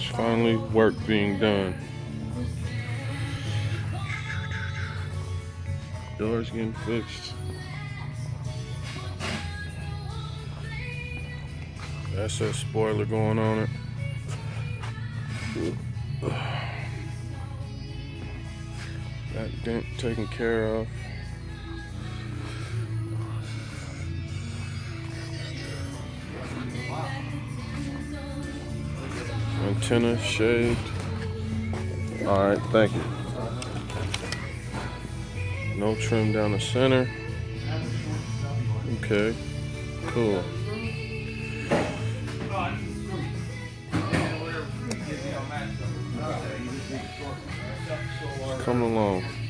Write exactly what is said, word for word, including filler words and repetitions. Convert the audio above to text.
It's finally work being done. Doors getting fixed. That's a spoiler going on it. That dent taken care of. Antenna shaved. All right, thank you. No trim down the center. Okay, cool. Come along.